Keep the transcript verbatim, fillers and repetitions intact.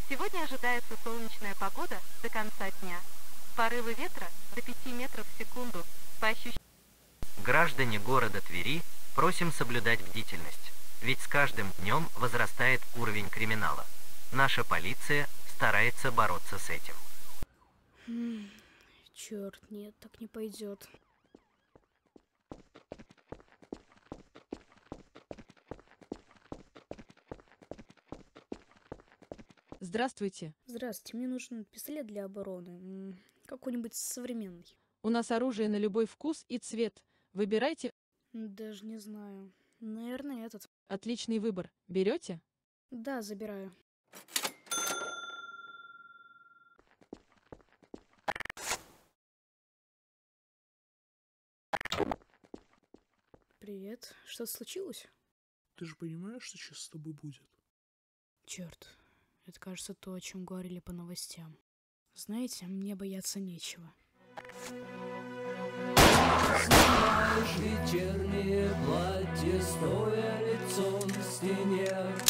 Сегодня ожидается солнечная погода до конца дня. Порывы ветра до пяти метров в секунду. По ощущениям... Граждане города Твери просим соблюдать бдительность, ведь с каждым днем возрастает уровень криминала. Наша полиция старается бороться с этим. М, Черт, нет, так не пойдет. Здравствуйте. Здравствуйте, мне нужен пистолет для обороны. М, Какой-нибудь современный. У нас оружие на любой вкус и цвет. Выбирайте. Даже не знаю. Наверное, этот. Отличный выбор. Берете? Да, забираю. Привет. Что-то случилось? Ты же понимаешь, что сейчас с тобой будет? Черт. Это, кажется, то, о чем говорили по новостям. Знаете, мне бояться нечего. Снимаешь вечернее платье, стоя лицом к стене.